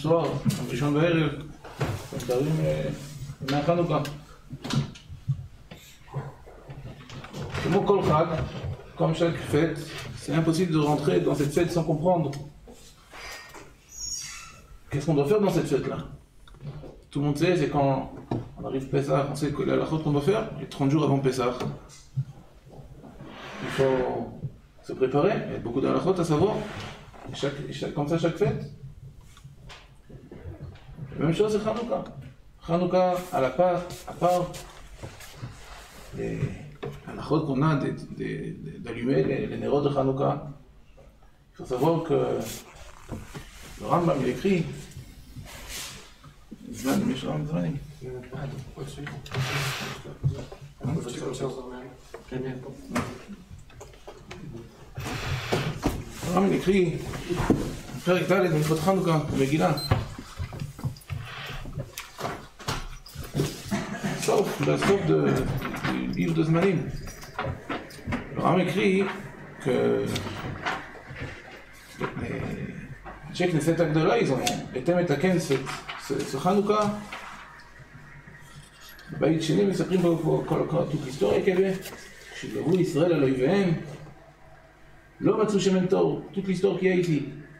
soir, ראשון בערב, מתארים מהחנוכה. Comme כל חג, comme chaque fête, c'est impossible de rentrer dans cette fête sans comprendre. Qu'est-ce qu'on doit faire dans cette fête-là? Tout le monde sait, c'est quand on arrive Pessah, on sait que la chose qu'on doit faire, les 30 jours avant Pessah. Il faut se préparer, il y a beaucoup d'halachot à savoir, comme ça chaque fête. La même chose c'est Hanouka. Hanouka, à part les halachot qu'on a d'allumer les nérods de Hanouka, il faut savoir que le Rambam il écrit הרמב"ם הקריא פרק ד' בהלכות חנוכה במגילה. בסוף du livre de זמנים. הרמב"ם הקריא אנשי כנסת הגדולה, ils ont été מתקן ce חנוכה. בבית שני מספרים פה כל היסטוריה כזה, כשגברו ישראל על אויביהם, לא מצאו שמן תור, toute l'histoire qui a ici.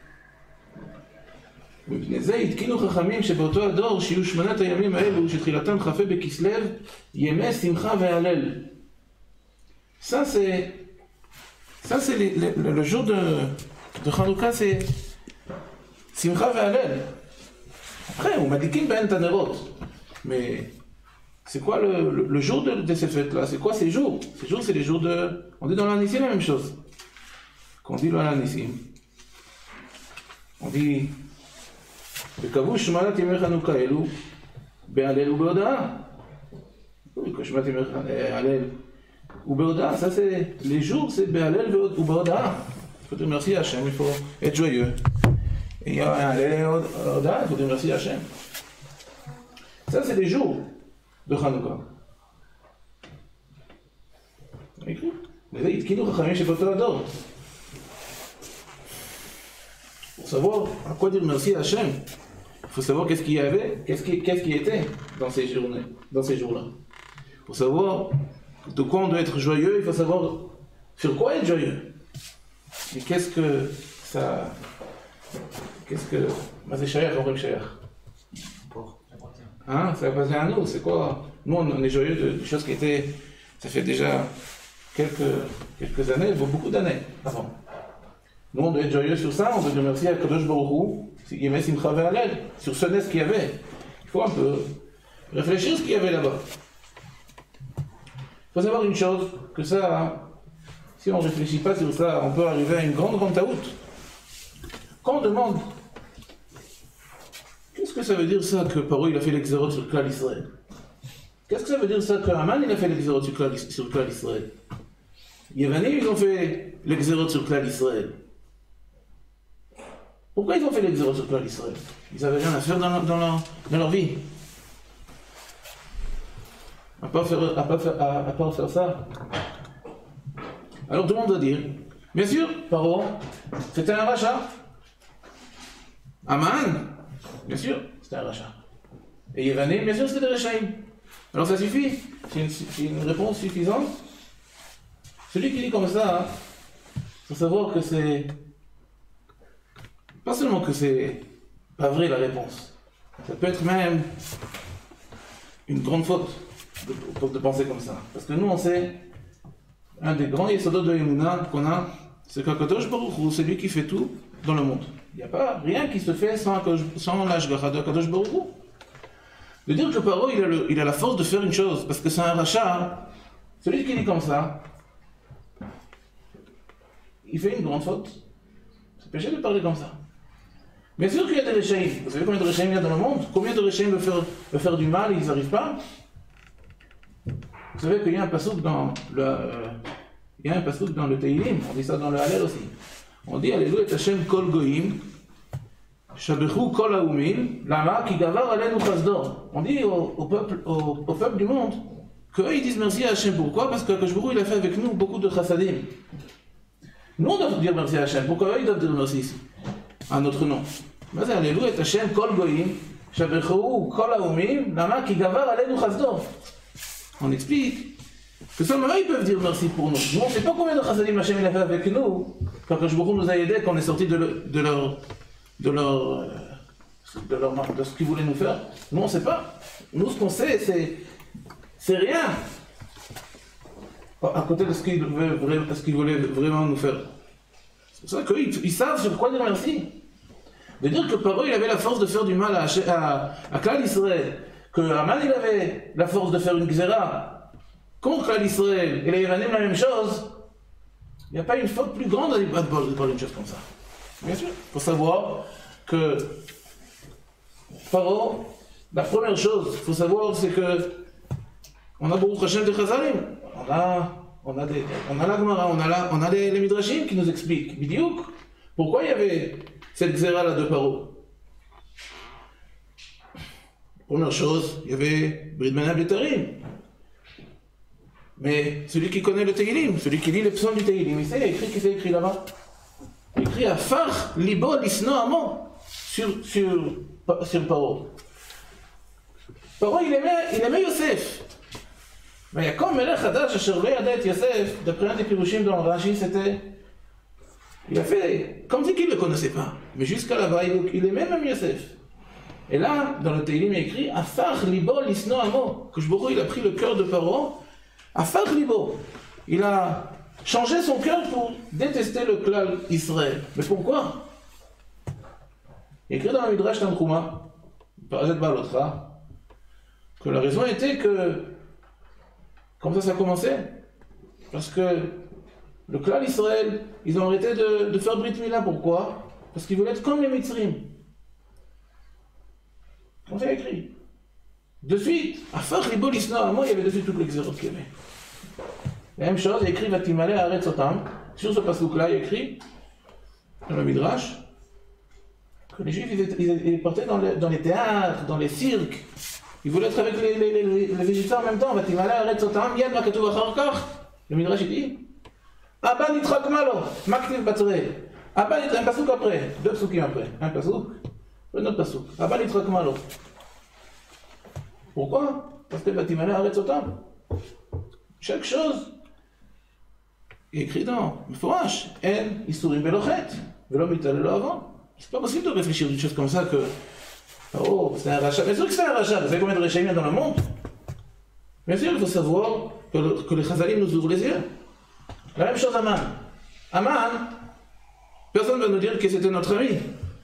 מפני זה התקינו חכמים שבאותו הדור שיהיו 8 הימים האלו שתחילתם כ"ה בכסלו ימי שמחה והלל. Ça c'est le jour de Hanouka, c'est שמחה והלל. Après, on מדליקים בהן את הנרות. Mais c'est quoi le jour de ces fêtes-là? C'est quoi ces jours? Ces jours, c'est les jours de... On dit dans l'Anissim la même chose. Quand on dit dans l'Anissim, on dit וקבעו 8 ימי חנוכה אלו בהלל ובהודאה. שמונת ימי הלל ובהודאה, ça c'est les jours, c'est בהלל ובהודאה. Il faut dire merci à Hachem, il faut être joyeux. Et il y a un hallel et הודאה, il faut dire merci à Hachem. Ça c'est les jours de Hanouka. écrit. וזה התקינו חכמים שבאותו הדור. Pour savoir à quoi dire merci à Hachem, il faut savoir qu'est-ce qu'il y avait, qu'est-ce qui était dans ces journées, dans ces jours-là. Pour savoir de quoi on doit être joyeux, il faut savoir sur quoi être joyeux. Et qu'est-ce que ça... c'est Shayach, on dit Shayach. Hein, ça appartient à nous, c'est quoi? Nous on est joyeux de choses qui étaient... Ça fait déjà quelques années, beaucoup d'années avant. Nous on doit être joyeux sur ça, on doit remercier à Kadosh Baruch Hu, Yemei Simcha ve'Halel, sur ce nez qu'il y avait. Il faut un peu réfléchir ce qu'il y avait là-bas. Il faut savoir une chose, que ça, si on ne réfléchit pas sur ça, on peut arriver à une grande taout. Quand on demande, qu'est-ce que ça veut dire ça que Paro il a fait l'exérot sur Klal Israël? Qu'est-ce que ça veut dire ça que Haman il a fait l'exérot sur Klal Israël? Yévanim ils ont fait l'exérot sur Klal Israël. Pourquoi ils ont fait l'exérot sur Klal Israël? Ils n'avaient rien à faire dans leur vie. À part faire ça. Alors tout le monde doit dire, bien sûr, Paro, c'était un rachat. Haman, bien sûr, c'était un rachat. Et Yévanim, bien sûr, c'était des Rechaïm. Alors ça suffit, c'est une réponse suffisante. Celui qui dit comme ça, il faut savoir que c'est... Pas seulement que c'est pas vrai la réponse, ça peut être même une grande faute de penser comme ça. Parce que nous on sait, un des grands yesodot de Emouna qu'on a, c'est qu'Akadosh Baruch Hu, c'est lui qui fait tout dans le monde. Il n'y a pas rien qui se fait sans l'ashgacha de Akadosh Baruch Hu. De dire que Paro il a la force de faire une chose, parce que c'est un rachat, celui qui dit comme ça, il fait une grande faute. C'est péché de parler comme ça. Bien sûr qu'il y a des Rechaïm. Vous savez combien de Rechaïm il y a dans le monde? Combien de Rechaïm veulent faire du mal et ils n'arrivent pas? Vous savez qu'il y a un passouk dans le Teilim, on dit ça dans le Hallel aussi. On dit Alléluia et Hashem kol goyim, shabechu kol haumim, lama ki gavar alenu chasdo. On dit au peuple du monde qu'eux ils disent merci à Hashem. Pourquoi? Parce que Akadosh Baruch Hu il a fait avec nous beaucoup de chassadim. Nous on doit dire merci à Hashem. Pourquoi eux ils doivent dire merci ici? À notre nom. מה זה הללו את השם כל גויים, שברכו כל האומים, למה? כי גבר עלינו חסדו. On explique que seulement ils peuvent dire merci pour nous. Nous, on ne sait pas combien de chasadim Hachem il a fait avec nous, quand Akadosh Baruch Hu nous a aidés, quand on est sorti de ce qu'ils voulaient nous faire. Nous, on ne sait pas. Nous, ce qu'on sait, c'est rien. À côté de ce qu'ils voulaient vraiment nous faire. C'est pour ça qu'ils savent sur quoi dire merci. De dire que Paro, il avait la force de faire du mal à Klal Israël, que Haman, il avait la force de faire une Gzera contre Klal Israël, et les Yavanim la même chose, il n'y a pas une faute plus grande de parler une chose comme ça. Bien sûr, il faut savoir que Paro, la première chose qu'il faut savoir, c'est que on a Baruch Hashem de Chazalim, on a la Gemara, on a les Midrashim qui nous expliquent, Bidiouk, pourquoi il y avait cette Gzera là de Paro. Première chose, il y avait Brit Bein Abetarim. Mais celui qui connaît le Tehillim, celui qui lit les psaumes du Tehillim, il sait, il y a écrit, qui s'est écrit là-bas. Il y a écrit Afar Libo Lisno Amo sur Paro. Paro, il aimait Yosef. Mais il y a comme Melech Hadash, Asher Lo Yada et Yosef, d'après un des Pirushim dans Rashi, c'était. Il a fait comme si qu'il ne le connaissait pas. Mais jusqu'à là-bas, il aimait même Yosef. Et là, dans le Tehillim, il est écrit Afar Libo Lisno Amo. Que Baruch Hu, il a pris le cœur de Paro. Afar Libo. Il a changé son cœur pour détester le Klal Israël. Mais pourquoi? Il est écrit dans le Midrash Tanchuma, Parashat Balotra, que la raison était que, comme ça a commencé, parce que le Klal Israël, ils ont arrêté de faire Brit Mila. Pourquoi? Parce qu'ils voulaient être comme les Mitzrim. Comme c'est écrit. De suite, Afar Libo Lisno Amo, il y avait de suite toutes les xérotes qu'il y avait. La même chose, il y a écrit Vatimale Haaretz Otam. Sur ce passouk-là, il y a écrit, dans le Midrash, que les Juifs, ils partaient dans les théâtres, dans les cirques. Ils voulaient être avec les Égyptiens en même temps. Vatimale Haaretz Otam, Yad Makatuv Achar Kach. Le Midrash, il dit Abba Nitrak Malo, Maktiv Batre. Abba Nitrak, un passouk après, deux pasukim après. Un passouk, un autre passouk. Abba Nitrak Malo. Pourquoi? Parce que Vatimale Haaretz Otam. Chaque chose est écrit dans le Forash. En Isurim Belochet. Velo Mitalelo avant. C'est pas possible de réfléchir d'une chose comme ça que. Oh, c'est un rachat. Bien sûr que c'est un rachat. Vous savez combien de rachats il y a dans le monde? Bien sûr, il faut savoir que les Chazalim nous ouvrent les yeux. La même chose à Aman. Aman, personne ne va nous dire que c'était notre ami.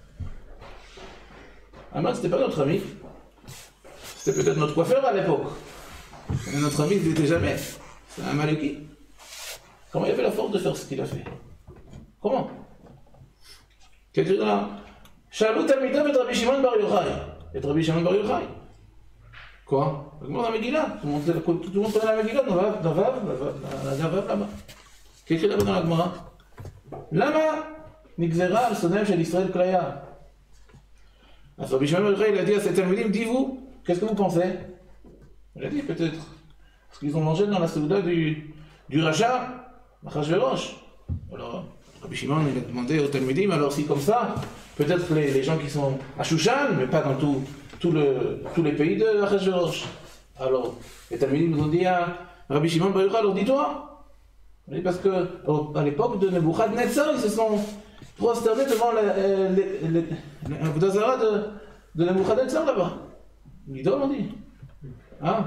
Aman, c'était pas notre ami. C'était peut-être notre coiffeur à l'époque. Mais notre ami, il n'était jamais. C'est un Maliki. Comment il avait la force de faire ce qu'il a fait? Comment? Quelqu'un là. Shalou Talmidam et Rabbi Shimon Bar Yochai. Et Rabbi Shimon Bar Yochai. Quoi? Tout le monde a la Megillah. Tout le monde connaît la Megillah. La Gavav là-bas. Quelqu'un là-bas dans la Gemara. Lama Nigzera al Sonem shel Israël Klaya. Alors Rabbi Shimon Bar Yochai, il a dit à ses Talmidim, dis-vous, qu'est-ce que vous pensez? Il a dit peut-être. Parce qu'ils ont mangé dans la souda du rachat, Achashverosh. Alors, Rabbi Shimon il a demandé aux Talmidim, alors si comme ça, peut-être les gens qui sont à Shushan, mais pas dans tous les pays de Achashverosh. Alors, les Talmidim nous ont dit à Rabbi Shimon Bar Yochai, alors dis-toi. Parce qu'à l'époque de Nebuchadnezzar, ils se sont prosternés devant l'Avodazara de Nebuchadnezzar là-bas. L'idole, on dit. Hein?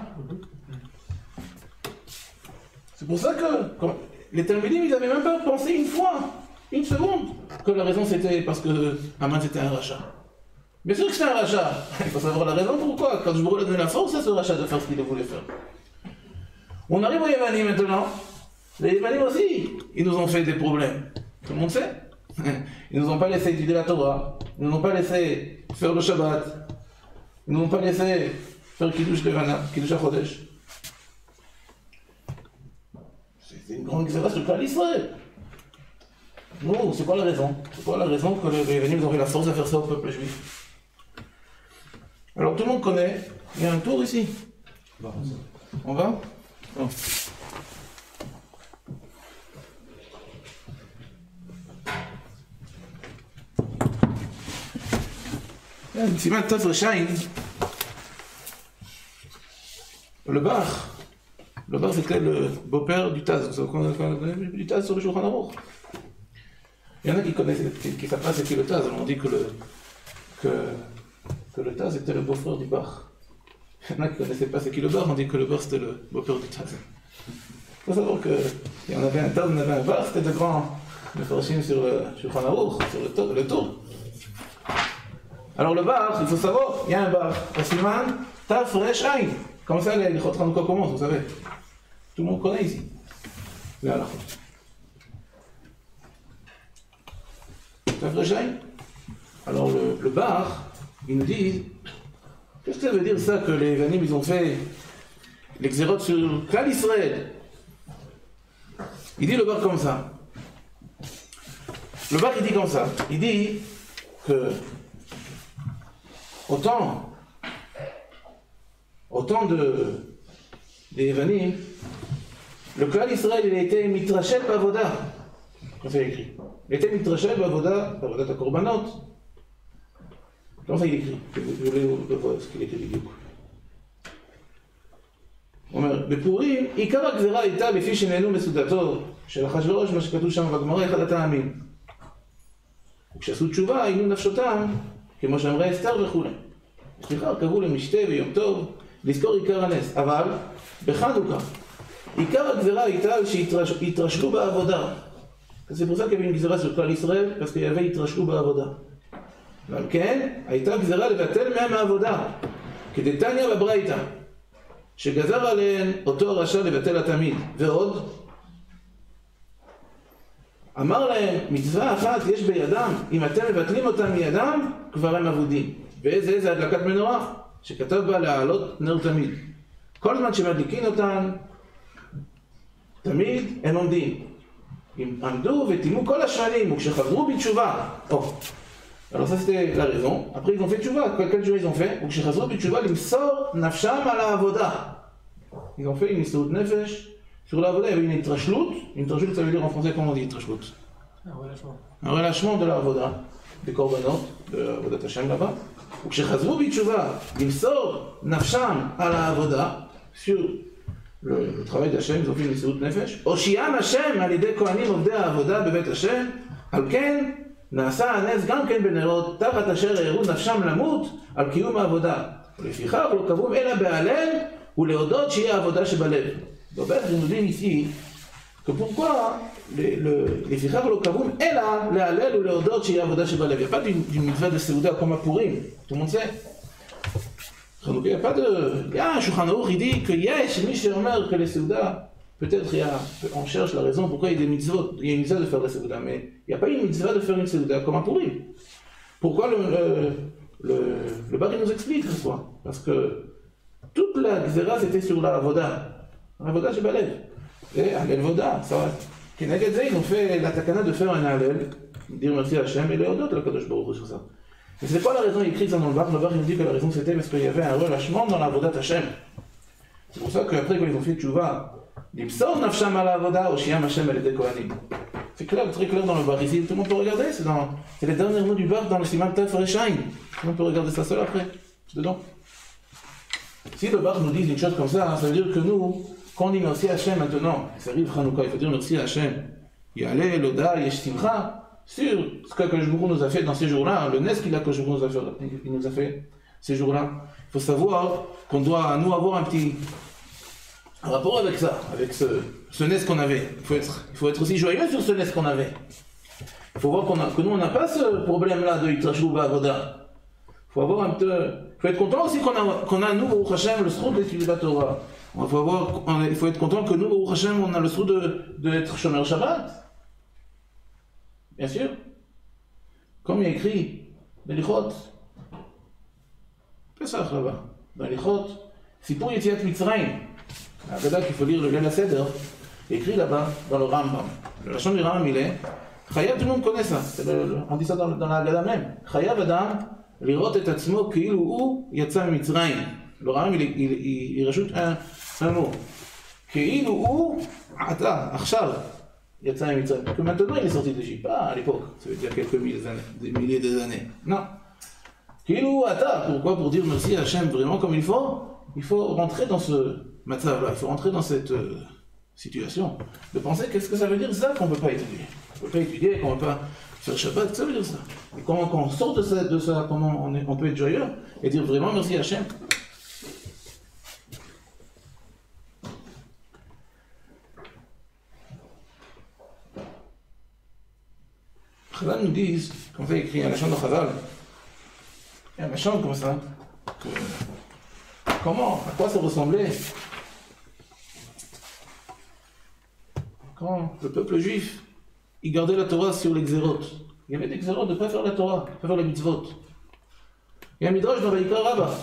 C'est pour ça que les Talmidim, ils n'avaient même pas pensé une fois, une seconde, que la raison c'était parce que Haman c'était un rachat. Bien sûr que c'est un rachat. Il faut savoir la raison pourquoi. Quand je vous ai donné la force à ce rachat de faire ce qu'il voulait faire. On arrive aux Yévanim maintenant. Les Yévanim aussi, ils nous ont fait des problèmes. Tout le monde sait. Ils nous ont pas laissé étudier la Torah. Ils nous ont pas laissé faire le Shabbat. Ils nous ont pas laissé faire Kiddush Levana, Kiddush HaChodesh. C'est une grande différence sur Klal Israël. Non, c'est quoi la raison? C'est quoi la raison que les Yévanim auraient la force de faire ça au peuple juif? Alors tout le monde connaît, il y a un tour ici. On va? Non. סימן תר"ש, le bar c'était le beau-père du Taz, du Taz sur le Shulchan Aruch. Il y en a qui connaissent, qui savent pas c'est qui le Taz, on dit que le Taz était le beau-frère du bar. Il y en a qui connaissaient pas c'est qui le bar, on dit que le bar c'était le beau-père du Taz. Il faut savoir qu'il y en avait un Taz, on avait un bar, c'était de grands mefarshim sur le Shulchan Aruch, sur le tour. Alors le bar, il faut savoir, il y a un bar, Siman Tafresh Ain. Comme ça, les Chot Chanukah commencent, vous savez. Tout le monde connaît ici. Là, là. Tafresh Ain. Alors le bar, ils nous disent, qu'est-ce que ça veut dire ça que les Vanim, ils ont fait les Xérot sur Klal Israël? Il dit le bar comme ça. Le bar, il dit comme ça. Il dit que autant des Evanim, le Klal Israël, il a été mitrachel bavoda, comme ça il écrit. Il a été mitrachel bavoda ta korbanot. Comme ça il écrit. Je voulais voir ce qu'il écrit בדיוק. הוא אומר, בפורים, עיקר הגזירה הייתה לפי שנהנו מסעודתו של אחשוורוש, מה שכתוב שם בגמרא, אחד הטעמים. וכשעשו תשובה, עינו נפשותם, כמו שאמרה אסתר וכו'. לפיכך קבעו למשתה ויום טוב לזכור עיקר הנס, אבל בחנוכה עיקר הגזירה הייתה שהתרשלו בעבודה. זה pour ça qu'il y avait une גזירה sur כלל ישראל, parce qu'il y avait התרשלו בעבודה. ועל כן הייתה גזירה לבטל מהם העבודה, כדתניא בברייתא, שגזר עליהן אותו הרשע לבטל התמיד. ועוד אמר להם, מצווה אחת יש בידם, אם אתם מבטלים אותם מידם, כבר הם אבודים. ואיזה הדלקת מנורה? שכתב בה להעלות נר תמיד. כל זמן שמדליקין אותן, תמיד הם עומדים. הם עמדו וטימו כל השנים, וכשחזרו בתשובה, alors ça c'était la raison. Après ils ont fait tchouva. Quelle tchouva ils ont fait? וכשחזרו בתשובה למסור נפשם על העבודה. Ils ont fait une histoire de nefesh sur l'avoda. Il y avait une התרשלות. Une התרשלות, ça veut dire en français comment on dit התרשלות? Un relâchement de l'avoda, des korbanot, de l'avodat Hashem là-bas. וכשחזרו בתשובה למסור נפשם על העבודה, sur le travail d'Hashem, ils ont fait une histoire de nefesh. הושיעם השם על ידי כהנים עובדי העבודה בבית השם. על כן נעשה הנס גם כן בנרות, תחת אשר הערו נפשם למות על קיום העבודה. ולפיכך לא קבעו אלא בהלל ולהודות שיהיה העבודה שבלב. בבית nous dit ici que pourquoi לפיכך לא קבעו אלא להלל ולהודות שיהיה העבודה שבלב. Il n'y a pas d'une mitzvah de Seuda comme à Purim, tout le monde sait. Il n'y a pas de... Il y a un Shulchan Aruch, il dit que יש מי שאומר que les Seuda, peut-être on cherche la raison pourquoi il y a des mitzvot. Il y a une mitzvah de faire la Seuda, mais il n'y a pas une mitzvah de faire une Seuda comme à Purim. Pourquoi le Bari nous explique pourquoi? Parce que toute la Gzera c'était sur la Avoda. La Avoda Shebalev. Et Halel Voda, ça va. Keneged Zeh, ils ont fait la takana de faire un Halel, dire merci à Hachem et leur d'autres, le Kadosh Baruch Hu sur ça. Mais c'est quoi la raison écrite dans le Bar? Le Bar il nous dit que la raison c'était parce qu'il y avait un relâchement dans la Avoda Hachem. C'est pour ça qu'après quand ils ont fait Tchouva, l'Ipsor Nafsham à la Avoda, Oshiam Hachem et les Kohanim. C'est clair, très clair dans le Bar ici, tout le monde peut regarder, c'est les derniers mots du Bar dans le Siman Tafresh Ain. Tout le monde peut regarder ça seul après, dedans. Si le Bar nous dit une chose comme ça, ça veut dire que nous, quand on dit merci à Hachem maintenant, ça arrive Hanouka, il faut dire merci à Hachem. Yaleh, Loda, Yesh Simcha, sur ce que Akadosh Baruch Hu nous a fait dans ces jours-là, le Nes qu'il a Akadosh Baruch Hu nous a fait ces jours-là. Il faut savoir qu'on doit, nous, avoir un petit rapport avec ça, avec ce Nes qu'on avait. Il faut être aussi joyeux sur ce Nes qu'on avait. Il faut voir que nous, on n'a pas ce problème-là de Yitrashlu Ba'avoda. Il faut avoir un peu... Il faut être content aussi qu'on a nous, au Hachem, le sroud d'étudier la Torah. Il faut être content que nous, au Hachem, on a le sroud d'être Shomer Shabbat. Bien sûr. Comme il y a écrit dans l'Ichot, Pesach là-bas, dans l'Ichot, Sipur Yetziat Mitzrayim, la Haggadah qu'il faut lire le Leil HaSeder, écrit là-bas, dans le Rambam. Le Lachon du Rambam, il est Chayav, tout le monde connaît ça, on dit ça dans la Haggadah même. Chayav Adam, lirot et atzmo כאילו הוא יצא ממצרים. Le Rambam, il rajoute un mot. כאילו הוא, עתה, עכשיו, יצא ממצרים. Que maintenant il est sorti d'Égypte, pas à l'époque, ça veut dire quelques milliers d'années. Non. כאילו, pourquoi? Pour dire merci à Hachem vraiment comme il faut rentrer dans ce matzav-là, il faut rentrer dans cette situation, de penser qu'est-ce que ça veut dire ça qu'on ne peut pas étudier. On ne peut pas étudier, qu'on ne peut pas faire Shabbat, ça veut dire ça. Et comment quand on sort de ça, comment on peut être joyeux et dire vraiment merci à Hachem. Chazal nous disent, comme ça écrit à la chambre de Chazal, il y a un chambre comme ça, que, comment, à quoi ça ressemblait quand le peuple juif, il gardait la Torah sur les xérot. Il y avait des xérot de ne pas faire la Torah, de ne pas faire les mitzvot. Il y a un midrash dans Vaïkar Rabbah.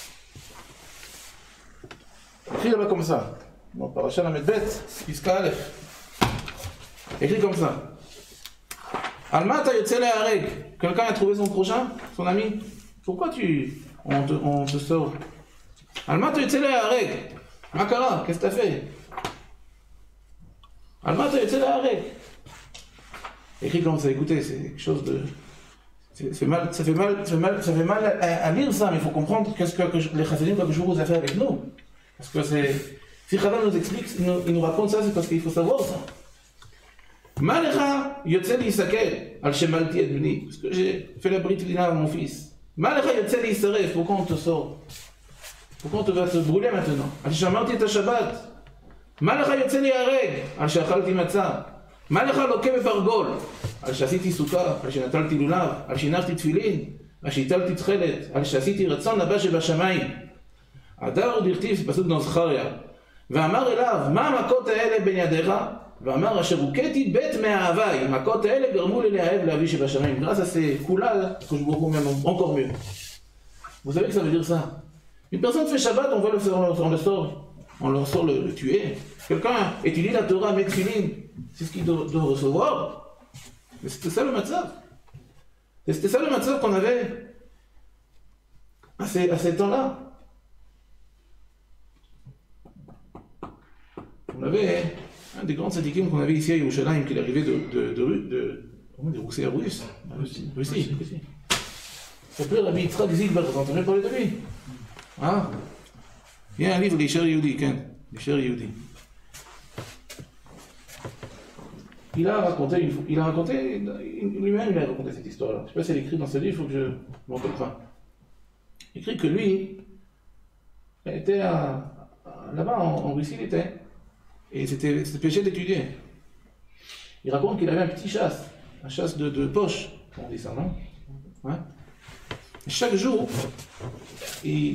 Écrit là-bas comme ça, dans Parashat Lamed-Bet, Piska Aleph. Écrit comme ça. Alma ta yotze lehareg. Quelqu'un a trouvé son prochain, son ami. Pourquoi on te sort? Alma ta yotze lehareg. Makara, qu'est-ce que t'as fait? Alma ta yotze lehareg. Écrit comme ça, écoutez, c'est quelque chose de... Ça fait mal à lire ça, mais il faut comprendre qu'est-ce que les Chassidim, quelque chose a fait avec nous. Parce que c'est... Si Chazal nous explique, il nous raconte ça, c'est parce qu'il faut savoir ça. Ma lecha yotze lisakel al shemalti et bni, parce que j'ai fait la brit milá à mon fils. Ma lecha yotze lisaref, pourquoi on te sort? Pourquoi on va te brûler maintenant? Al shamarti et Shabbat. Ma lecha yotze lihareg al she'achalti matzah. מה לך לוקה בפרגול? על שעשיתי סוכה, על שנטלתי לולב, על שהנחתי תפילין, על שהטלתי תכלת, על שעשיתי רצון לבא שבשמיים. הדר עוד הכתיב פסוק בזכריה, ואמר אליו, מה המכות האלה בין ידיך? ואמר, אשר הוכיתי בית מאהביי, המכות האלה גרמו לי להאהב לאבי שבשמיים. Grâce à ces coups-là, que je vous même encore mieux. Vous savez que ça veut dire ça? Une personne fait Shabbat, on va le sort. On leur sort le tuer. Quelqu'un étudie la Torah avec Tfilin, c'est ce qu'il doit recevoir. Mais c'était ça le matzav. Et c'était ça le matzav qu'on avait à ces temps-là. On avait un des grands tzadikim qu'on avait ici à Yerushalayim, qui est arrivé de Russie à Russie. Russie. Il s'appelait Rabbi Yitzhak Zilber, vous entendez parler de lui? Ah. Il y a un livre, l'Isher Yehudi, l'Isher Yehudi. Il a raconté, lui-même il a raconté cette histoire-là. Je ne sais pas si elle est écrite dans ce livre, il faut que je ne m'en rappelle pas. Il écrit que lui, il était là-bas en Russie, il était. Et c'était péché d'étudier. Il raconte qu'il avait un petit chasse, un chasse de poche, on dit ça, non? Ouais. Chaque jour, il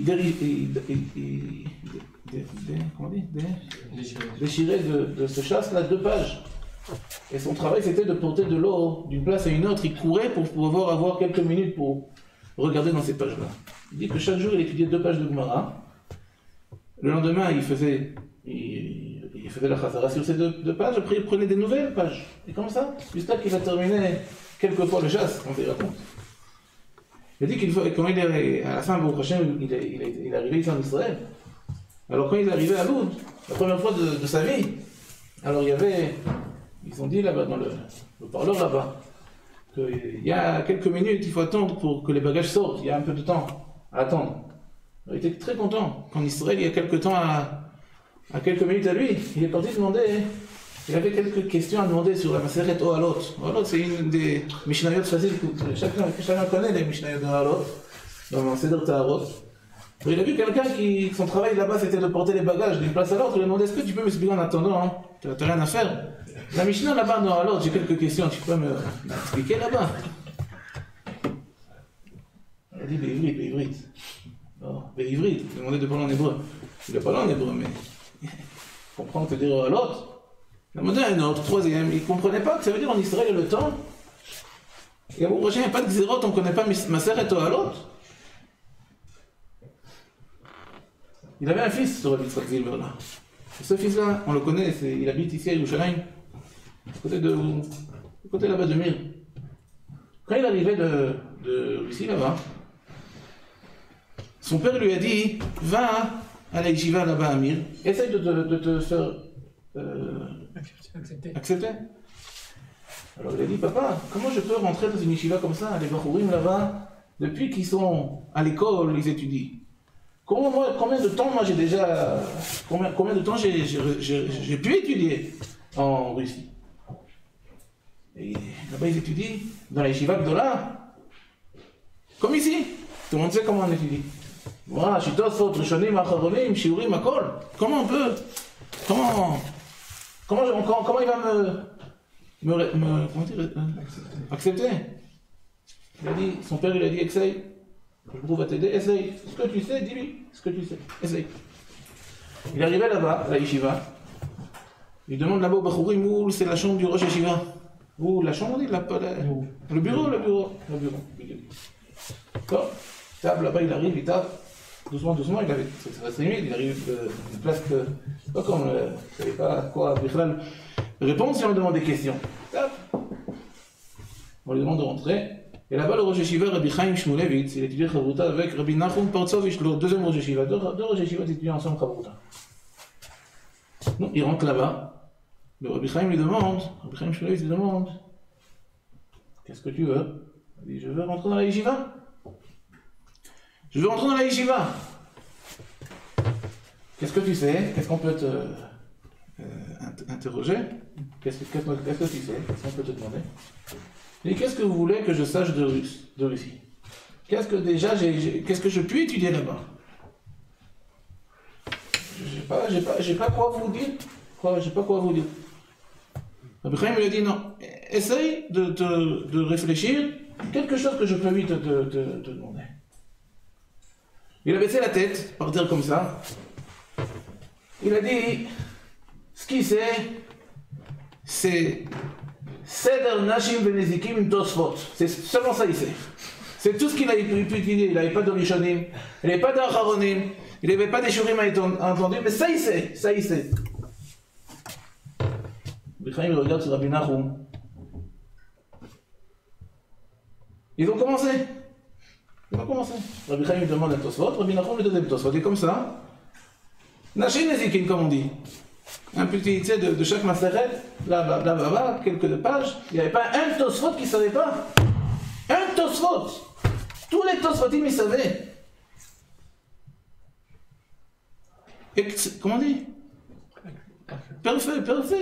déchirait de ce chasse-là 2 pages. Et son travail, c'était de porter de l'eau d'une place à une autre. Il courait pour pouvoir avoir quelques minutes pour regarder dans ces pages-là. Il dit que chaque jour, il étudiait 2 pages de Gemara. Le lendemain, il faisait la chazara sur ces 2 pages. Après, il prenait des nouvelles pages. Et comme ça, jusqu'à qu'il a terminé quelques fois le chasse, on se raconte. Il a dit quand il est à la fin, bon, prochain, il est arrivé ici en Israël. Alors quand il est arrivé à Loud, la première fois de sa vie, alors ils ont dit là-bas, dans le parleur là-bas, qu'il y a quelques minutes, il faut attendre pour que les bagages sortent, il y a un peu de temps à attendre. Alors, il était très content qu'en Israël, il y a quelques temps, à quelques minutes à lui, il est parti demander, il avait quelques questions à demander sur la Maseret Ohalot. Ohalot, c'est une des Mishnayot faciles que chacun connaît, les Mishnayot de Ohalot, dans le Seder Taharot. Il a vu quelqu'un qui, son travail là-bas, c'était de porter les bagages d'une place à l'autre. Il a demandé, est-ce que tu peux m'expliquer en attendant, hein? Tu n'as rien à faire. La Mishnah là-bas, dans Ohalot, j'ai quelques questions, tu peux m'expliquer là-bas? Il a dit, Béivrit. Non, Béivrit, il a demandé de parler en hébreu. Il a parlé en hébreu, mais il comprend que dire Ohalot. Il a demandé à un autre, 3e, il ne comprenait pas que ça veut dire en Israël le temps. Et au prochain, il n'y a pas de Xérot, on ne connaît pas Maseret Ohalot. Il avait un fils, ce Rabbi Yitzhak Zilber là. Et ce fils-là, on le connaît, il habite ici à Yerushalayim, côté là-bas de Mir. Quand il arrivait de Russie là-bas, son père lui a dit, va à la yeshiva là-bas à Mir, essaye de te faire accepter. Alors il a dit, papa, comment je peux rentrer dans une yeshiva comme ça, les bachourim là-bas, depuis qu'ils sont à l'école, ils étudient. Combien de temps, moi, j'ai déjà... Combien de temps j'ai pu étudier en Russie? Et là-bas, ils étudient dans les Yeshiva Gdola, comme ici. Tout le monde sait comment on étudie. Voilà, Shitosot, Rishonim, Acharonim, Shiurim, Akol. Comment on peut... Comment il va comment dire, accepter? Il a dit, son père, il a dit, essaye. Le groupe va t'aider, essaye. Ce que tu sais, dis-lui. Ce que tu sais, essaye. Il est arrivé là-bas, à la Yeshiva. Il demande là-bas au Bachourim où c'est la chambre du Rosh Yeshiva. Ou la chambre, on dit, le bureau. D'accord. Table là-bas, il arrive, il tape. Doucement, il avait, ça reste limite, il arrive une place que, pas comme, je savais pas quoi, répondre si on lui demande des questions. Tape. On lui demande de rentrer. Et là-bas, le Rosh Yeshiva, Rabbi Chaim Shmulevitz, il étudiait Chavruta avec Rabbi Nachum Partsovich, le deuxième Rosh Yeshiva. Deux Rosh Yeshiva étudiaient ensemble Chavruta. Donc, il rentre là-bas. Le Rabbi Chaim lui demande, Rabbi Chaim Shmulevitz lui demande, qu'est-ce que tu veux? Il dit, je veux rentrer dans la Yeshiva. Je veux rentrer dans la Yeshiva. Qu'est-ce que tu sais? Qu'est-ce qu'on peut te interroger? Qu'est-ce que tu sais? Qu'est-ce qu'on peut te demander? Et qu'est-ce que vous voulez que je sache de Russie? Qu'est-ce que déjà qu'est-ce que je puis étudier là-bas? J'ai pas quoi vous dire. J'ai pas quoi vous dire. Rabbi Chaim lui a dit non. Essaye de réfléchir. Quelque chose que je peux lui te demander. Il a baissé la tête, par dire comme ça. Il a dit, ce qu'il sait, c'est Seder Nashim Benezikim im Tosfot. C'est seulement ça il sait. C'est tout ce qu'il a pu étudier. Il n'avait pas de Rishonim, il n'avait pas d'Acharonim, il n'avait pas des Shurim à entendre, mais ça il sait. Bichaim il regarde sur Rabbi Nachum. Ils ont commencé. Rabbi Chaim lui demande un Tosfot, Rabbi Nachum le deuxième Tosfot. Et comme ça, Nashim Nezikin, comme on dit. Un petit, tu sais, de chaque Maseret, là, quelques pages. Il n'y avait pas un Tosfot qui ne savait pas. Un Tosfot. Tous les Tosfotim, ils savaient. Et, comment on dit? Parfait,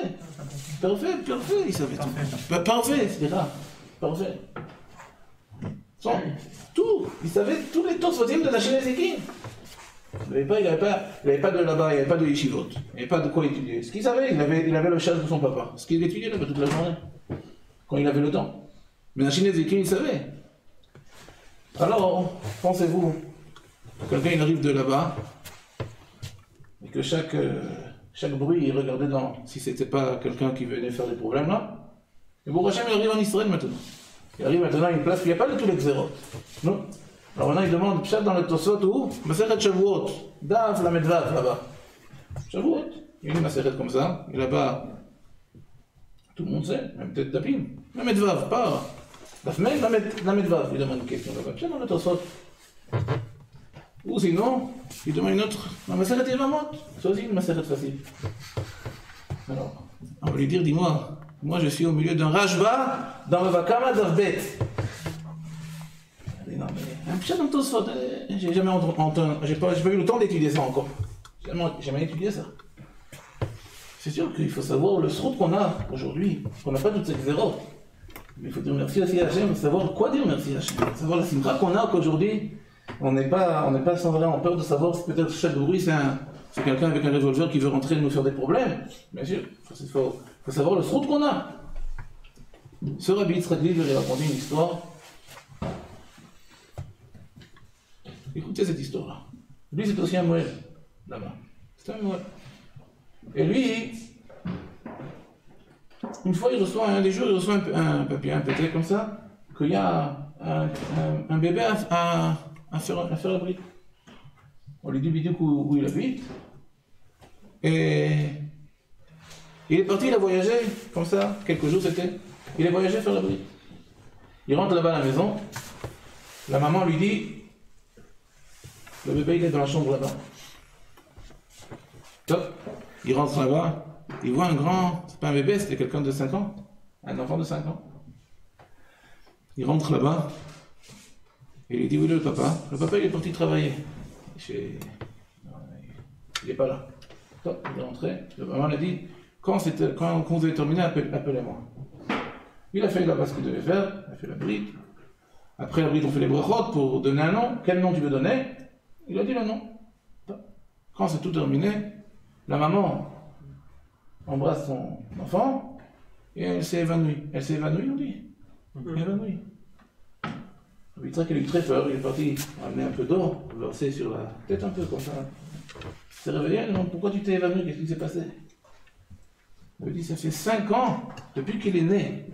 il savait tout. Parfait, c'est rare. Parfait. Tout, il savait tous les Tosfotim de la Nezikin. Il n'avait pas de là-bas, il n'y avait pas de yeshivot, il n'y avait pas de quoi étudier. Ce qu'il savait, il avait le chasse de son papa. Ce qu'il étudiait là-bas toute la journée, quand il avait le temps. Mais la Nezikin, il savait. Alors, pensez-vous, quelqu'un il arrive de là-bas, et que chaque bruit, il regardait si c'était pas quelqu'un qui venait faire des problèmes là. Et bon, Hachem, il arrive en Israël maintenant. Il arrive maintenant à une place où il n'y a pas de tous les xérotes. Non. Alors maintenant il demande, Pshat dans le Tosot où? Maseret Shavuot, Dav la Medvav là-bas. Shavuot, il y a une Maseret comme ça, et là-bas, tout le monde sait, même peut-être Dapim. La Medvav, pas. Daf Med, la Medvav, il demande une question là-bas. Pshat dans le Tosot. Ou sinon, il demande une autre, la Maseret Yevamot, c'est aussi une Maseret facile. Alors, on va lui dire, dis-moi, moi je suis au milieu d'un Rajba dans le Vakama d'Avbet. Non, mais un Pshat dans Tosfot, j'ai jamais entendu, j'ai pas eu le temps d'étudier ça encore. J'ai jamais étudié ça. C'est sûr qu'il faut savoir le srout qu'on a aujourd'hui, qu'on n'a pas toutes ces zéros. Mais il faut dire merci aussi à Hachem, savoir quoi dire merci à Hachem. Savoir la simcha qu'on a qu'aujourd'hui, on n'est pas sans vraiment peur de savoir si peut-être chaque bruit c'est quelqu'un avec un revolver qui veut rentrer et nous faire des problèmes. Bien sûr, il faut savoir le srout qu'on a. Ce Rabbi Yitzchak Liv lui a raconté une histoire. Écoutez cette histoire-là. Lui, c'est aussi un Moël, là-bas. C'est un Moël. Et lui, une fois, un des jours, il reçoit un papier, un pété comme ça, qu'il y a un bébé à faire abri. On lui dit bidou où il habite. Et il est parti, il a voyagé, comme ça, quelques jours c'était. Il a voyagé faire l'abri. Il rentre là-bas à la maison. La maman lui dit, le bébé il est dans la chambre là-bas. Top. Il rentre là-bas, il voit un grand, c'est pas un bébé, c'était quelqu'un de 5 ans, un enfant de 5 ans. Il rentre là-bas, Et il lui dit, oui, le papa il est parti travailler. Il n'est pas là. Top, il est rentré. La maman lui a dit, quand vous avez terminé, appelez-moi. Il a fait là-bas ce qu'il devait faire, il a fait la bride. Après la bride, on fait les brachot pour donner un nom. Quel nom tu veux donner? Il a dit le nom. Quand c'est tout terminé, la maman embrasse son enfant et elle s'est évanouie. Elle s'est évanouie, on dit. Évanouie. Le Yitzhak, il a eu très peur, il est parti amener un peu d'eau, verser sur la tête un peu comme ça. Il s'est réveillé, il demande pourquoi tu t'es évanoui, qu'est-ce qui s'est passé? Il lui dit, ça fait 5 ans, depuis qu'il est né,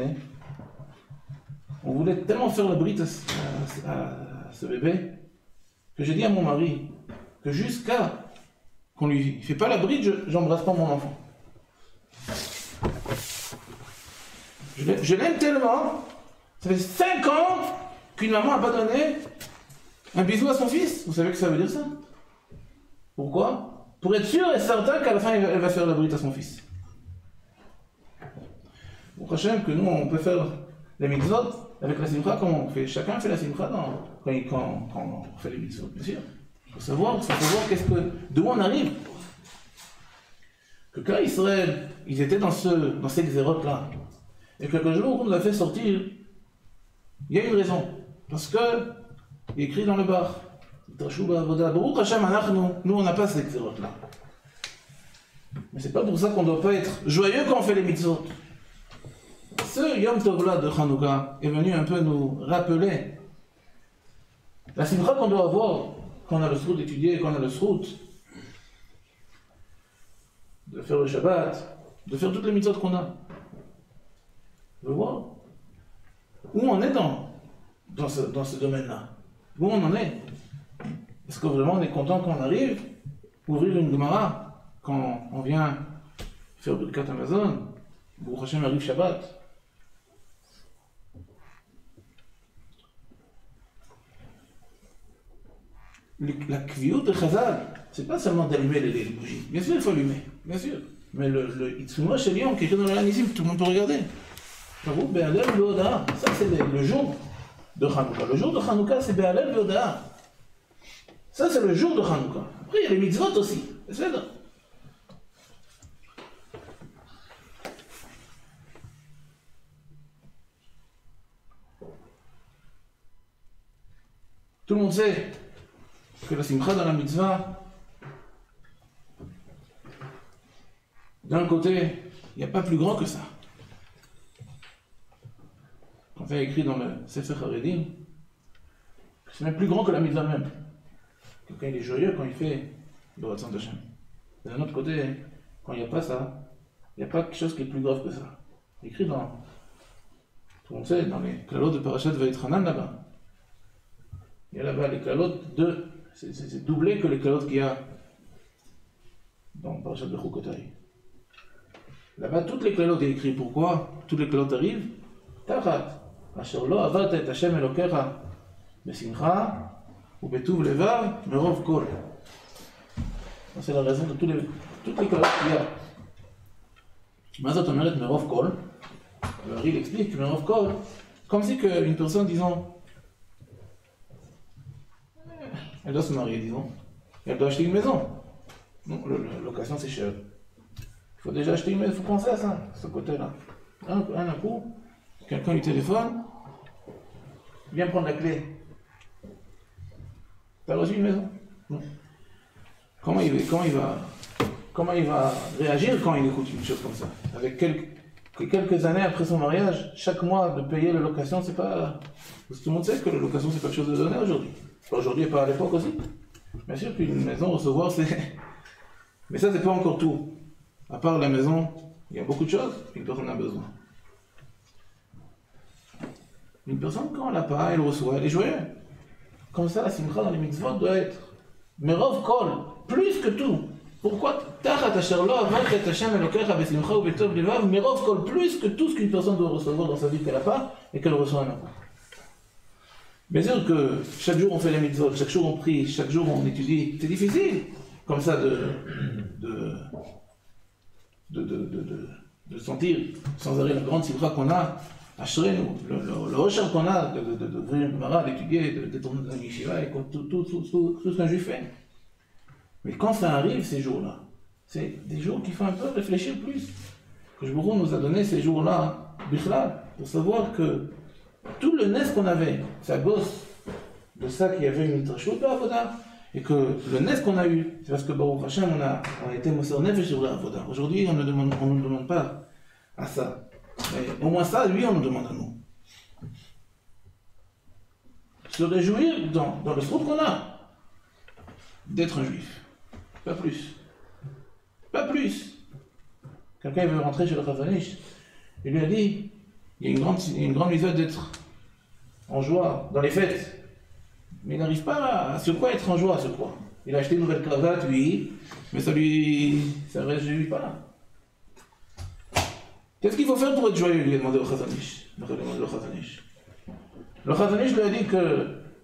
on voulait tellement faire la bride à ce bébé, que j'ai dit à mon mari, que jusqu'à qu'on lui fait pas la bride, j'embrasse pas mon enfant. Je l'aime tellement, ça fait 5 ans qu'une maman n'a pas donné un bisou à son fils. Vous savez que ça veut dire ça? Pourquoi? Pour être sûr et certain qu'à la fin, elle va faire la bride à son fils. Pour Hachem, que nous, on peut faire les mitzvot avec la simcha, comme on fait. Chacun fait la simcha quand on fait les mitzvot, bien sûr. Il faut savoir d'où on arrive. Que quand Israël, ils étaient dans ces xérotes-là, et que le jour où on nous a fait sortir, il y a une raison. Parce que, il est écrit dans le bar, Baruch Hashem, nous on n'a pas ces xérotes-là. Mais c'est pas pour ça qu'on ne doit pas être joyeux quand on fait les mitzvot. Ce Yom Tov-là de Hanouka est venu un peu nous rappeler la simcha qu'on doit avoir quand on a le srout d'étudier, quand on a le srout de faire le Shabbat, de faire toutes les mitzvot qu'on a. Vous voyez où on est dans ce domaine-là. Où on en est. Est-ce que vraiment on est content quand on arrive ouvrir une Gemara quand on vient faire Birkat Amazon, Baruch Hashem arrive Shabbat? La kviyut de Chazal, c'est pas seulement d'allumer les bougies. Bien sûr, il faut allumer, bien sûr. Mais le Itzuma Shelion qui est dans l'Anissim, tout le monde peut regarder. Ça, c'est le jour de Hanouka. Le jour de Hanouka, c'est Be'alel Ve'oda'a. Ça, c'est le jour de Hanouka. Après, il y a les mitzvot aussi. C'est ça. Tout le monde sait que la simcha dans la mitzvah, d'un côté, il n'y a pas plus grand que ça. Quand il y a écrit dans le Sefer Haredim, c'est même plus grand que la mitzvah même. Quelqu'un il est joyeux quand il fait le Ratzon d'Hashem. D'un autre côté, quand il n'y a pas ça, il n'y a pas quelque chose qui est plus grave que ça. Écrit dans, tout le monde sait, dans les klalot de Parashat Vaïtranan là-bas. Il y a là-bas les klalot de, c'est doublé que les klalot qu'il y a dans Parashat Bechukotai. Là-bas, toutes les klalot est écrit. Pourquoi toutes les klalot arrivent? Tachat. Asher lo avat et Hashem Elokecha besimcha ubetuv levav merov kol. C'est la raison de toutes les klalot qu'il y a. Mazot omeret merov kol. Le Hari explique merov kol, comme si une personne, disons, elle doit se marier, disons, et elle doit acheter une maison. Non, la location c'est cher. Il faut déjà acheter une maison, il faut penser à ça, ce côté-là. Un coup, quelqu'un lui téléphone, viens prendre la clé. T'as reçu une maison? Non. Comment il va réagir quand il écoute une chose comme ça? Avec quelques années après son mariage, chaque mois de payer la location, c'est pas... Tout le monde sait que la location c'est pas quelque chose de donné aujourd'hui. Aujourd'hui et pas à l'époque aussi. Bien sûr qu'une maison recevoir c'est... Mais ça c'est pas encore tout. À part la maison, il y a beaucoup de choses qu'une personne a besoin. Une personne, quand elle n'a pas, elle reçoit, elle est joyeuse. Comme ça, la simcha dans les mitzvot doit être merov kol, plus que tout. Pourquoi tachat asher lo avat et Hashem Elokecha besimcha ubetov levav, merov kol, plus que tout ce qu'une personne doit recevoir dans sa vie qu'elle n'a pas et qu'elle reçoit un pas. Bien sûr que chaque jour on fait les mitzvot, chaque jour on prie, chaque jour on étudie. C'est difficile, comme ça, de sentir sans arrêt la grande simcha qu'on a Ashrenu, le recherche qu'on a d'ouvrir une Gemara, d'étudier, de tourner dans une yeshiva, et tout ce qu'un juif fait. Mais quand ça arrive, ces jours-là, c'est des jours qui font un peu réfléchir plus. Que Baruch Hu nous a donné ces jours-là, Bichlal, pour savoir que tout le nes qu'on avait, c'est à cause de ça qu'il y avait une trachot de Avoda, et que le nes qu'on a eu, c'est parce que Baruch Hashem, on a été Moser Nefesh sur l'Avoda. Aujourd'hui, on ne nous demande pas à ça. Mais au moins ça, lui, on nous demande à nous. Se réjouir dans le srout qu'on a d'être un juif. Pas plus. Pas plus. Quelqu'un veut rentrer chez le Chazon Ish. Il lui a dit, il y a une grande misère d'être en joie dans les fêtes. Mais il n'arrive pas à sur quoi être en joie, sur quoi. Il a acheté une nouvelle cravate, oui, mais ça ne réjouit pas. Qu'est-ce qu'il faut faire pour être joyeux, lui a demandé au Chazon Ish. Le Chazon Ish lui a dit que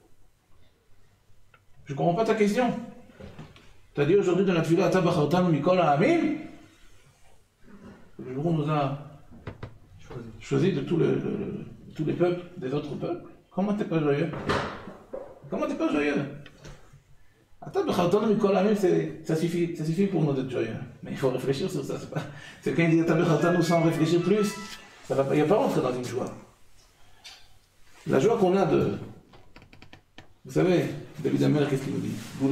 je ne comprends pas ta question. Tu as dit aujourd'hui dans la tefila, Ata bachartanu mikol ha'amim. Le jour où on nous a choisi de tous les peuples, des autres peuples. Comment t'es pas joyeux? Comment t'es pas joyeux? Ata bachartanu mikol ha'amim, ça suffit pour nous d'être joyeux. Mais il faut réfléchir sur ça. C'est quand il dit Ata bachartanu sans réfléchir plus, il n'y a pas rentrer dans une joie. La joie qu'on a de... Vous savez, David Amelech, qu'est-ce qu'il nous dit?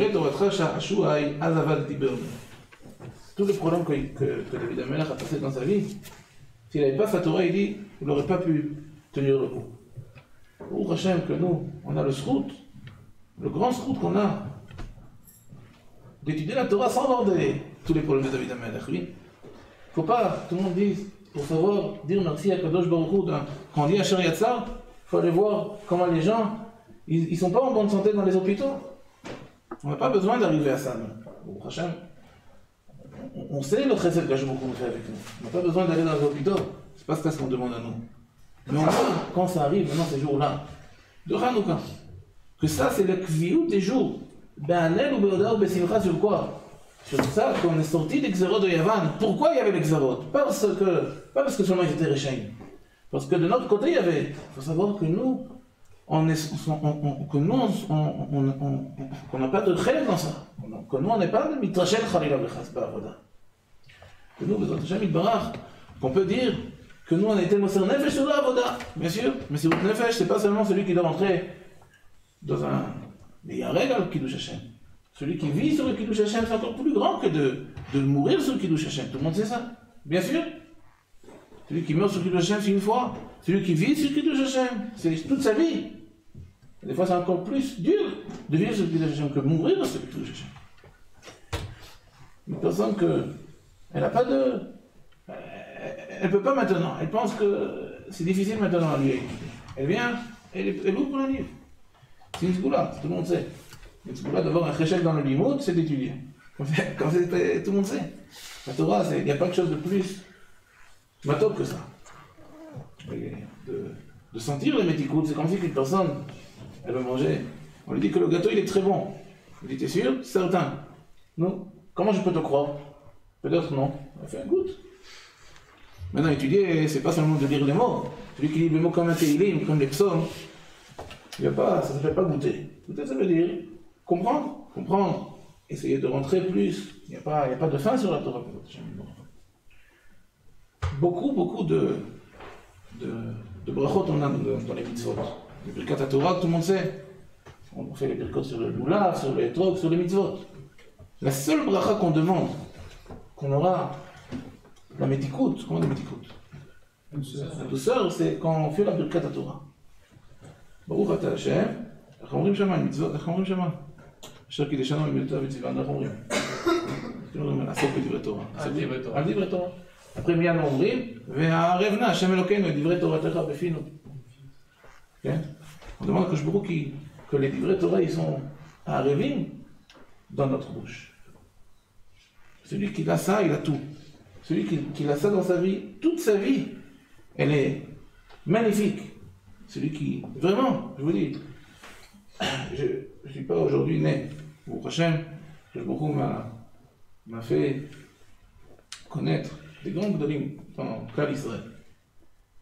Tous les problèmes que David Amelech a passé dans sa vie, s'il n'avait pas sa Torah, il dit, il n'aurait pas pu tenir le coup. Pour Hachem, que nous, on a le srout, le grand srout qu'on a, d'étudier la Torah sans avoir tous les problèmes de David Amelech, oui. Il ne faut pas, tout le monde dise, pour savoir dire merci à Kadosh Baruch Hu, quand on dit Asher Yatzar, il faut aller voir comment les gens, ils ne sont pas en bonne santé dans les hôpitaux. On n'a pas besoin d'arriver à ça. Baruch Hashem, on sait le chesed que Baruch Hu fait avec nous. On n'a pas besoin d'aller dans les hôpitaux. C'est pas ce qu'on demande à nous. Mais on voit, quand ça arrive, maintenant ces jours-là, de Hanouka, que ça c'est le kviyut des jours. Be'anel ou be'oda ou be'simcha sur quoi? Sur ça qu'on est sorti des Xerot de Yavan. Pourquoi il y avait les Xerot? Pas parce que seulement ils étaient réchaïs. Parce que de notre côté, il faut savoir que nous, qu'on n'a pas de chèvre dans ça. Que nous, on n'est pas de mitrachel chalila b'chas ba'avoda. Que nous, Bezrat Hashem Yitbarach, qu'on peut dire que nous, on a été Moser Nefesh sur l'avoda. Bien sûr, mais Messirut Nefesh, c'est pas seulement celui qui doit rentrer dans un... Mais il y a un règle au Kiddush Hashem. Celui qui vit sur le Kiddush Hashem, c'est encore plus grand que de mourir sur le Kiddush Hashem. Tout le monde sait ça. Bien sûr. Celui qui meurt sur le Kiddush Hashem, c'est une fois. Celui qui vit sur le Kiddush Hashem, c'est toute sa vie. Et des fois, c'est encore plus dur de vivre sur le Kiddush Hashem que mourir sur le Kiddush Hashem. Une personne elle n'a pas de... Elle ne peut pas maintenant. Elle pense que c'est difficile maintenant à lui étudier. Elle vient, elle ouvre le livre. C'est une sgoula, tout le monde sait. Une sgoula d'avoir un cheshek dans le limoud, c'est d'étudier. Comme tout le monde sait. La Torah, il n'y a pas quelque chose de plus matop que ça. De sentir les métikoutes, c'est comme si une personne, elle veut manger. On lui dit que le gâteau, il est très bon. Il dit, t'es sûr? Certain. Non. Comment je peux te croire? Peut-être non. Elle fait un goût. Maintenant, étudier, c'est pas seulement de lire les mots. Celui qui lit les mots comme un télim, comme les psaumes, ça ne s'appelle pas goûter. Goûter, ça veut dire comprendre, essayer de rentrer plus. Il n'y a pas de fin sur la Torah. Beaucoup de brachot on a dans les mitzvot. Les birkat Torah, tout le monde sait. On fait les birkat sur le lulav, sur les trog, sur les mitzvot. La seule bracha qu'on demande, qu'on aura, la métikout, comment on dit métikout? La douceur, c'est quand on fait la birkat Torah. Baruch ata Hashem, איך אומרים שמה, מצוות, איך אומרים שמה? אשר קידשנו במילותיו וציוונו, איך אומרים? אומרים, לעסוק בדברי תורה. על דברי תורה. après מיד אומרים, והערב נא, השם אלוקינו, את דברי תורתך בפינו. כן? On demande que les divrei Torah, ils sont arrevim dans notre bouche. Celui qui a ça, il a tout. Celui qui a ça dans sa vie, toute sa vie, elle est magnifique. Celui qui, vraiment, je vous dis, je ne suis pas aujourd'hui né, pour Hachem, que beaucoup m'a fait connaître des grands gdolim dans Klal Israël.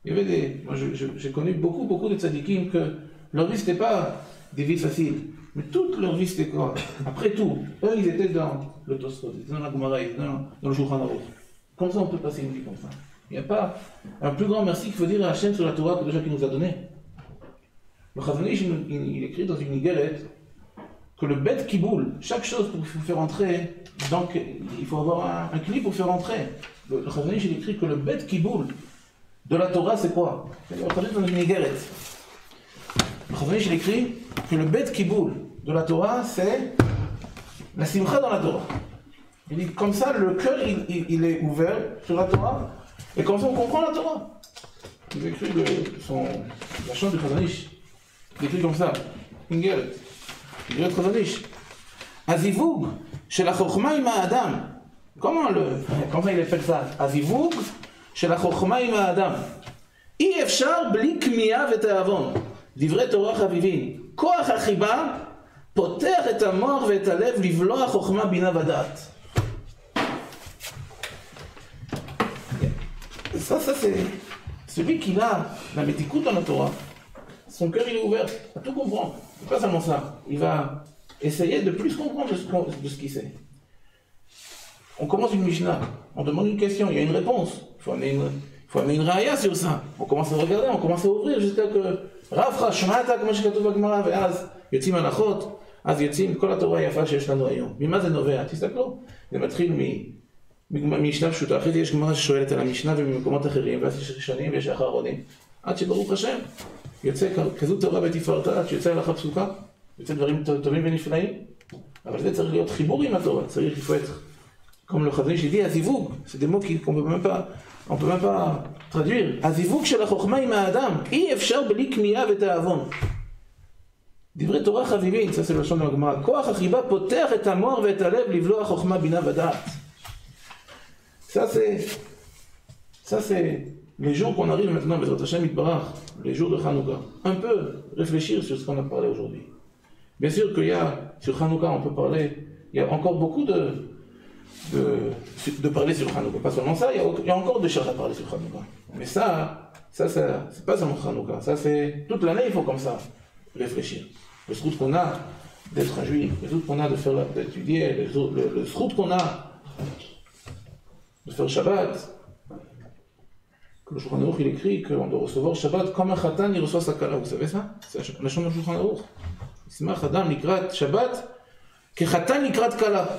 Il y avait moi j'ai connu beaucoup de tzadikim que leur vie c'était pas des vies faciles, mais toute leur vie c'était quoi? Après tout, eux ils étaient dans le Tosfot, ils étaient dans la Gemara, ils étaient dans le Shulchan Aruch. Comme ça on peut passer une vie comme ça. Il n'y a pas un plus grand merci qu'il faut dire à Hachem sur la Torah que déjà qu'il nous a donné. Le Chazon Ish, il écrit dans une Igeret que le bet kiboul, chaque chose pour faire entrer, donc il faut avoir un cli pour faire entrer. Le Chazon Ish, il écrit que le bet kiboul de la Torah, c'est quoi? C'est dans une Igeret. Le Chazon Ish, il écrit que le bet kiboul de la Torah, c'est la simcha dans la Torah. Il dit comme ça, le cœur il est ouvert sur la Torah, et comme ça on comprend la Torah. Il écrit la chante du Chazon Ish. Il écrit comme ça, Ingel, il dit Chazon Ish. Azivug, chez la Chochma ima Adam. Comment il appelle ça? Azivug, chez la Chochma ima Adam. אי אפשר בלי כמיהה ותאבון. דברי תורה חביבים. כוח החיבה פותח את המוח ואת הלב לבלוע חוכמה בינה ודעת. Ça c'est celui qui a la médicute dans la Torah. Son cœur il est ouvert à tout comprendre. C'est pas seulement ça. Il va essayer de plus comprendre de ce qu'il sait. On commence une Mishnah, on demande une question, il y a une réponse. Il faut amener une raya sur ça. On commence à regarder, on commence à ouvrir jusqu'à que Rafra Shmata, comme je כתוב בגמרא, ואז יוצאים הלכות, אז יוצאים כל התורה היפה שיש לנו היום. ממה זה נובע? תסתכלו. זה מתחיל ממשנה פשוטה. אחרי זה יש גמרא ששואלת על המשנה וממקומות אחרים, ואז יש ראשונים ויש אחרונים. עד שברוך השם, יוצא כזו תורה בתפארתה, עד שיוצא הלכה פסוקה, יוצא דברים טובים ונפלאים. אבל זה צריך להיות חיבור עם התורה, צריך לפעול. Comme le Chazon Ish dit, Azivug, c'est des mots qu'on peut même pas traduire. Azivug של החוכמה עם האדם, אי אפשר בלי כמיהה ותאבון. דברי תורה חביבים, ça c'est le chant de la Gemara. כוח החיבה פותח את המוח ואת הלב לבלוע חוכמה בינה ודעת. Ça c'est les jours qu'on arrive maintenant, Bezrat Hashem Yitbarach, les jours de Hanouka. Un peu réfléchir sur ce qu'on a parlé aujourd'hui. Bien sûr qu'il y a, sur Hanouka on peut parler, il y a encore beaucoup de parler sur Hanouka. Pas seulement ça, il y a encore des choses à parler sur Hanouka. Mais ça c'est pas seulement Hanouka. Ça c'est toute l'année, il faut comme ça réfléchir. Le srout qu'on a d'être un juif, le srout qu'on a d'étudier, le srout qu'on a de faire Shabbat. Que le Shulchan Aruch il écrit qu'on doit recevoir Shabbat comme un Khatan il reçoit sa kala. Vous savez ça? C'est la chante du Shulchan Aruch. Ismach Adam likrat Shabbat que Khatan likrat kala.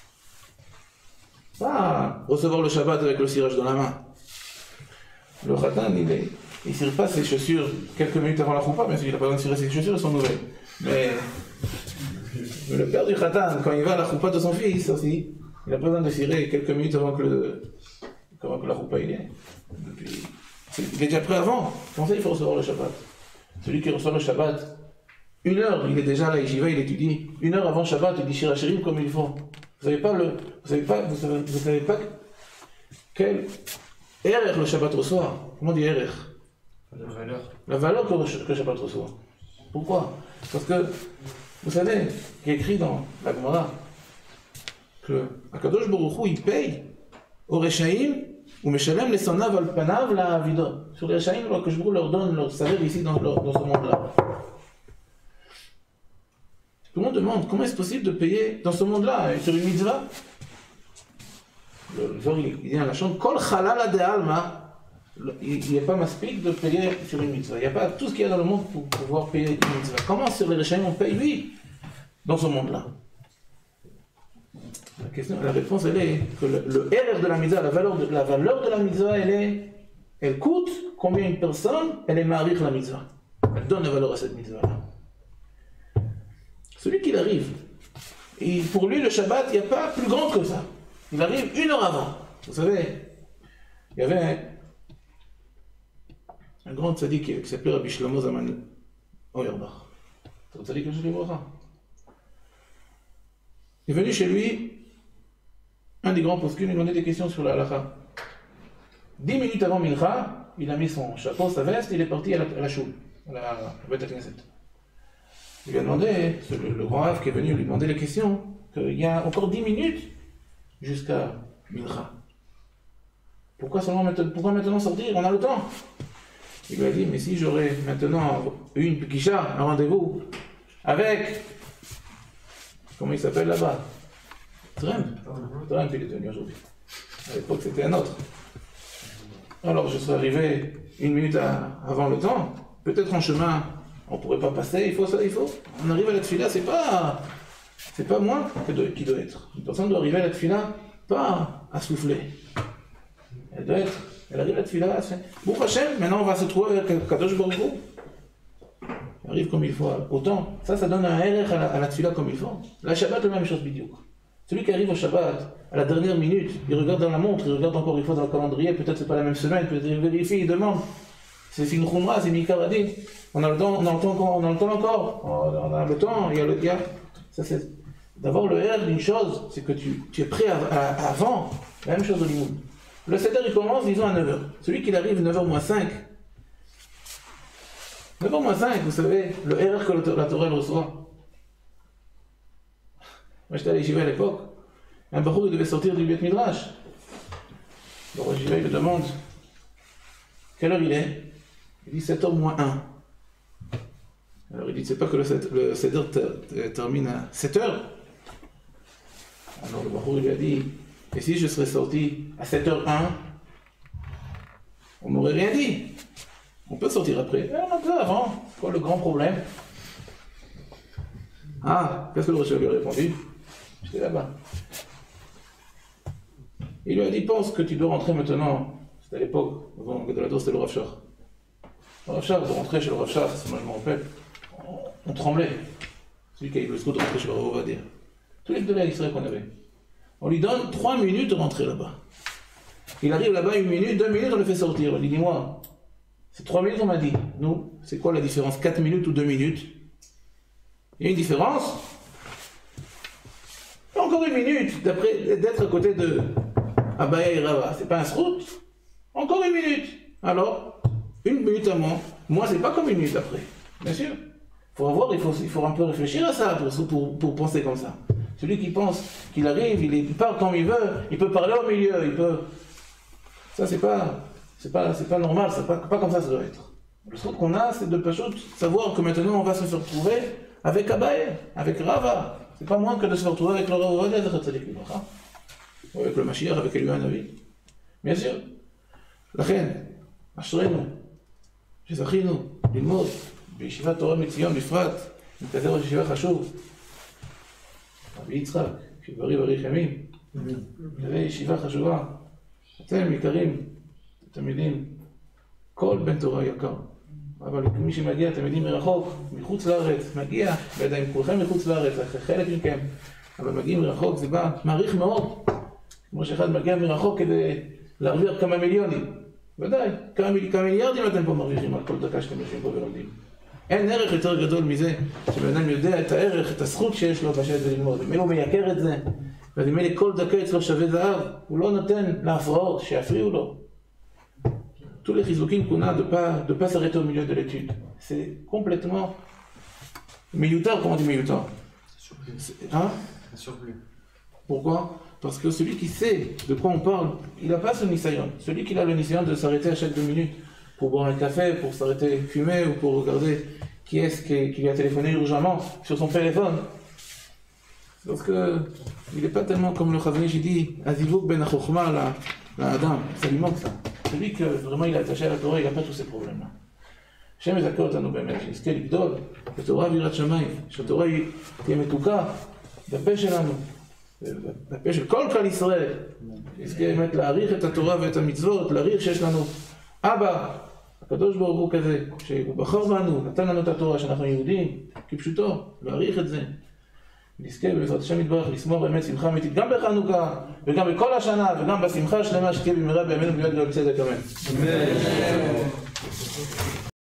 Pas recevoir le Shabbat avec le cirage dans la main. Le Khatan, il ne cire pas ses chaussures quelques minutes avant la choupa, bien sûr, il n'a pas besoin de cirer ses chaussures, elles sont nouvelles. Mais le père du Khatan, quand il va à la choupa de son fils aussi, il n'a pas besoin de cirer quelques minutes avant que la choupa il est. Il est déjà prêt avant. Comment ça, il faut recevoir le Shabbat? Celui qui reçoit le Shabbat, 1 heure, il est déjà à la yeshiva, il étudie. 1 heure avant Shabbat, il dit Shir HaShirim comme il faut. Vous savez pas quel erreur le Shabbat reçoit. Comment on dit erreur? La valeur que le Shabbat reçoit. Pourquoi? Parce que, vous savez, il est écrit dans la Gemara que Akadosh Baruch Hu, il paye aux Reshaïm ou Meshalem les Sonav al Panav la Avidon. Sur les Reshaïm, que je leur donne leur salaire ici dans ce monde-là. Tout le monde demande comment est-ce possible de payer dans ce monde-là, sur une mitzvah. Le Zohar il dit à la chante, Kol Chalala de Alma, il n'y a pas maspik de payer sur une mitzvah. Il n'y a pas tout ce qu'il y a dans le monde pour pouvoir payer une mitzvah. Comment sur les Reshaïm on paye lui dans ce monde-là? La réponse elle est que le RR de la mitzvah, la valeur de la mitzvah, elle coûte combien une personne, elle est marich la mitzvah. Elle donne la valeur à cette mitzvah-là. Celui qui arrive, et pour lui le Shabbat, il n'y a pas plus grand que ça. Il arrive 1 heure avant. Vous savez, il y avait un grand tzaddik qui s'appelait Rabbi Shlomo Zaman Auerbach. C'est un tzaddik que je lui vois. Il est venu chez lui, un des grands poskim, il demandait des questions sur la halakha. 10 minutes avant Mincha, il a mis son chapeau, sa veste, il est parti à la choule, à la Beth Knesset. Il lui a demandé, le grand Rav qui est venu lui demander les questions, qu'il y a encore 10 minutes jusqu'à Mincha. Pourquoi maintenant sortir? On a le temps. Il lui a dit, mais si j'aurais maintenant une pekisha, un rendez-vous, avec, comment il s'appelle là-bas? Trump, il est devenu aujourd'hui. À l'époque, c'était un autre. Alors, je serais arrivé une minute avant le temps. Peut-être en chemin, on ne pourrait pas passer. Il faut. On arrive à la tefila, c'est pas moi qui doit être. Une personne doit arriver à la tefila, pas à souffler. Elle arrive à la tefila, elle fait Bourg Hashem, maintenant on va se trouver avec Kadosh Baruch Hu. Elle arrive comme il faut. Autant, ça donne un RR à la tefila comme il faut. La Shabbat, la même chose, bidiouk. Celui qui arrive au Shabbat, à la dernière minute, il regarde dans la montre, il regarde encore une fois dans le calendrier, peut-être c'est pas la même semaine, peut-être il vérifie, il demande. C'est une khumra, c'est Mikaradin. On a le temps encore. On a le temps, il y a ça c'est d'avoir le R d'une chose, c'est que tu es prêt avant, la même chose au limoud. Le seder il commence, disons à 9h. Celui qui arrive 9h moins 5. 9h moins 5, vous savez, le R que la Torah reçoit. Moi j'étais à l'Yeshiva à l'époque, un baroud devait sortir du Beit Midrash. Le Yeshiva il le demande quelle heure il est. Il dit 7h moins 1. Alors il dit c'est pas que le Seder termine à 7h. Alors le baroud lui a dit et si je serais sorti à 7h01, on m'aurait rien dit. On peut sortir après. On peut avant. C'est quoi le grand problème? Ah, qu'est-ce que le Rosh lui a répondu? J'étais là-bas. Il lui a dit, pense que tu dois rentrer maintenant. C'était à l'époque, avant que de la dose, c'était le Rav Shach. Le Rav Shach, de rentrer chez le Rav Shach, moi je me rappelle, on tremblait. Celui qui a eu le scout de rentrer chez le Rav Ovadia. Tous les deux là, Israël qu'on avait. On lui donne 3 minutes de rentrer là-bas. Il arrive là-bas 1 minute, 2 minutes, on le fait sortir. On lui dit, dis-moi, c'est 3 minutes, on m'a dit. Nous, c'est quoi la différence? 4 minutes ou 2 minutes? Il y a une différence. Encore 1 minute d'être à côté de Abaya et Rava. C'est pas un srout. Encore 1 minute. Alors, 1 minute avant. Moi, c'est pas comme 1 minute après. Bien sûr. Il faut un peu réfléchir à ça pour penser comme ça. Celui qui pense qu'il arrive, il part comme il veut, il peut parler au milieu, il peut. Ça, c'est pas normal, c'est pas comme ça doit être. Le truc qu'on a, c'est de savoir que maintenant on va se faire retrouver avec Abaye, avec Rava. C'est pas moins que de se retrouver avec le Rav avec le Mashiach, avec Eliyahu Hanavi. Bien sûr. לכן, אשרינו, שזכינו ללמוד בישיבת תורה מציון בפרט, מכזה ראש ישיבה חשוב, רבי יצחק, שבריא בריך ימים, כזה ישיבה חשובה. אתם יקרים, תלמידים, כל בן תורה יקר. אבל מי שמגיע, תלמידים מרחוק, מחוץ לארץ, מגיע, בידיים כולכם מחוץ לארץ, חלק מכם, אבל מגיעים מרחוק, זה בא מעריך מאוד. כמו שאחד מגיע מרחוק כדי להרוויח כמה מיליונים. ודאי, כמה מיליארדים אתם פה מרוויחים על כל דקה שאתם יושבים פה ולומדים. אין ערך יותר גדול מזה, שבן אדם יודע את הערך, את הזכות שיש לו לשבת וללמוד. אם הוא מייקר את זה, ואם אלה כל דקה אצלו שווה זהב, הוא לא נותן להפרעות, שיפריעו לו. Tous les chizukim qu'on a de pas s'arrêter au milieu de l'étude. C'est complètement miyutar, comment on dit miyutar? Hein? Surplus. Pourquoi? Parce que celui qui sait de quoi on parle, il n'a pas ce nisayon. Celui qui a le nisayon de s'arrêter à chaque 2 minutes pour boire un café, pour s'arrêter fumer ou pour regarder qui est-ce qui lui a téléphoné urgemment sur son téléphone. Parce que il n'est pas tellement comme le Chazon Ish dit, Azivuk ben Achochma la Adam, ça lui manque ça. Celui que vraiment il est attaché à la Torah, il n'a pas tous ces problèmes-là. Shem ezakeh otanu באמת, שנזכה לגדול בתורה ויראת שמיים, שהתורה תהיה מתוקה בפה שלנו, בפה של כל כלל ישראל, שנזכה באמת להעריך את התורה ואת המצוות, להעריך שיש לנו אבא, הקדוש ברוך הוא כזה, שהוא בחר בנו, נתן לנו את התורה שאנחנו יהודים, כפשוטו, להעריך את זה. נזכה בעזרת השם יתברך לשמוח באמת שמחה אמיתית גם בחנוכה וגם בכל השנה וגם בשמחה השלמה שתהיה במהרה בימינו וביד גדול צדק אמן.